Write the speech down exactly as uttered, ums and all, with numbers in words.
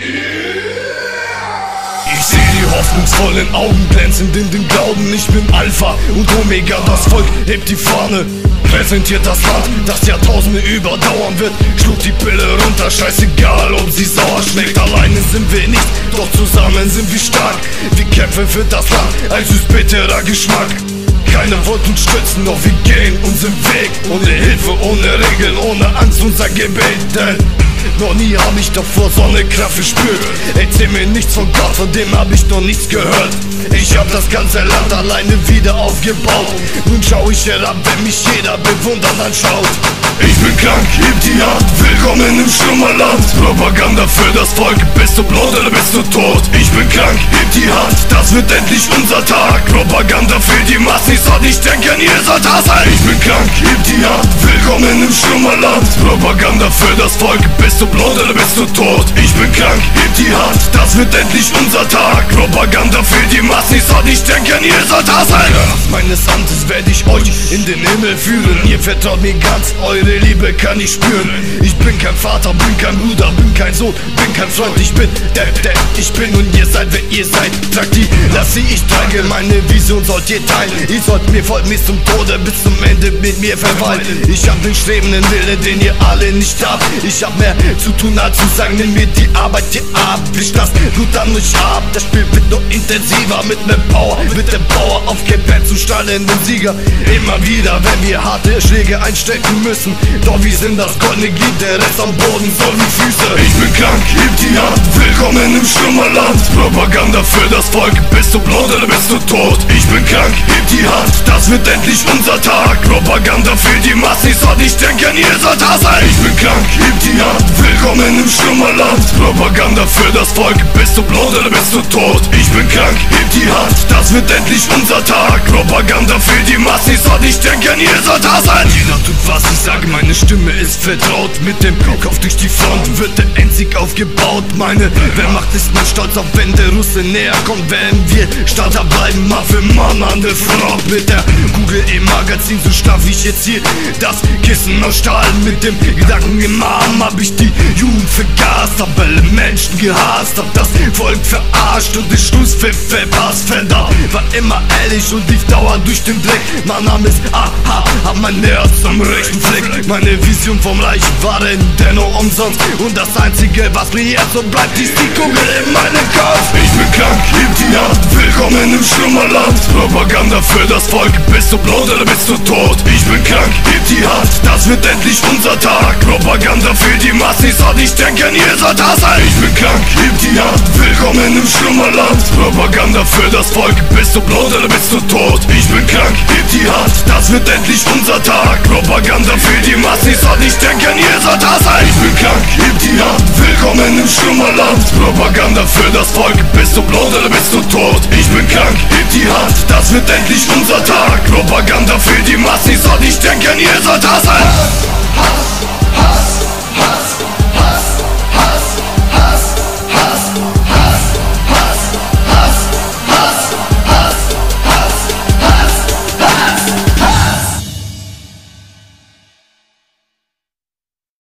Ich seh die hoffnungsvollen Augen glänzend in den Glauben. Ich bin Alpha und Omega, das Volk hebt die Fahne, präsentiert das Land, das Jahrtausende überdauern wird. Schluck die Pille runter, scheißegal, ob sie sauer schmeckt. Alleine sind wir nicht, doch zusammen sind wir stark. Wir kämpfen für das Land, ein süß-bitterer Geschmack. Keiner wollte uns stützen, doch wir gehen unseren Weg. Ohne Hilfe, ohne Regeln, ohne Angst, unser Gebet. Denn noch nie hab ich davor so eine Kraft verspürt. Erzähl mir nichts von Gott, von dem hab ich noch nichts gehört. Ich hab das ganze Land alleine wieder aufgebaut. Nun schau ich herab, wenn mich jeder bewundernd anschaut. Ich bin krank, heb die Hand, willkommen im Schlummerland. Propaganda für das Volk, bist du blond oder bist du tot? Ich bin krank, heb die Hand, das wird endlich unser Tag. Propaganda für die Massen, ich soll nicht denken, ihr sollt da sein. Ich bin krank, heb die Hand, willkommen im Schlummerland. Propaganda für das Volk, bist du blond oder bist du tot? Ich bin krank, heb die Hand, das wird endlich unser Tag. Propaganda für die Massen, ich soll nicht denken, ihr sollt da sein. Kraft meines Amtes werde ich euch in den Himmel führen. Ihr vertraut mir ganz, eure Liebe kann ich spüren. Ich bin kein Vater, bin kein Bruder, bin kein Sohn, bin kein Freund. Ich bin der, der ich bin und ihr seid, wer ihr seid. Tragt die, lass sie, ich trage meine Vision, sollt ihr teilen. Ihr sollt mir folgen bis zum Tode, bis zum Ende mit mir verweilen. Ich hab den strebenden Wille, den ihr alle nicht habt. Ich hab mehr zu tun als zu sagen, nimm mir die Arbeit hier ab. Ich lass Blut an euch ab, das Spiel wird noch intensiver. Mit ne Power, mit der Power auf Gebet zum strahlenden Sieger. Immer wieder, wenn wir harte Schläge einstecken müssen. Doch wir sind das goldene Glied, der Rest am Boden soll wie Füße. Ich bin krank, heb die Hand, willkommen im Schlummerland. Propaganda für das Volk, bist du blond oder bist du tot? Ich bin krank, heb die Hand, das wird endlich unser Tag. Propaganda für die Massen, ich soll nicht denken, ihr sollt da sein. Ich bin krank, heb die Hand, willkommen im Schlummerland. Propaganda für das Volk, bist du blond oder bist du tot? Ich bin krank, heb die Hand, das wird endlich unser Tag. Propaganda für die Massen, ich soll nicht denken, ihr sollt da sein. Jeder tut, was ich sage, meine Stimme ist vertraut. Mit dem Kopf durch die Front wird der Endsieg aufgebaut. Meine Wehrmacht ist mein Stolz, auch wenn der Russe näher kommt. Werden wir Starter bleiben, Mann für Mann an der Front. Mit der Kugel im Magazin, so schlaf ich jetzt hier das Kissen aus Stahl. Mit dem Gedanken im Arm hab ich die Jugend vergast, hab alle Menschen gehasst, hab das Volk verarscht und den Schlusspfiff verpasst. Verdammt, war immer ehrlich und lief dauernd durch den Dreck. Mein Name ist Aha, hab mein Herz am rechten Fleck. Meine Vision vom Reich war denn dennoch umsonst. Und das einzige, was mir jetzt so bleibt, ist die Kugel in meinem Kopf. Ich bin krank, heb die Hand, willkommen im Schlummerland. Propaganda für das Volk, bist du blond oder bist du tot? Ich bin krank, heb die Hand, das wird endlich unser Tag. Propaganda für die Massen, ich soll nicht denken, ihr sollt da sein. Ich bin krank, heb die Hand, willkommen im Schlummerland. Propaganda für das Volk, bist du blond oder bist du tot? Ich bin krank, heb die Hand, das wird endlich unser Tag. Propaganda für die Massen, ich soll nicht denken, ihr sollt da sein. Ich bin krank, heb die Hand, willkommen im Schlummerland. Propaganda für das Volk, bist du blond oder bist du tot? Ich bin krank, heb die Hand, das wird endlich unser Tag. Propaganda für die Massen, ich soll nicht denken, ihr sollt da sein. Hass, Hass, Hass.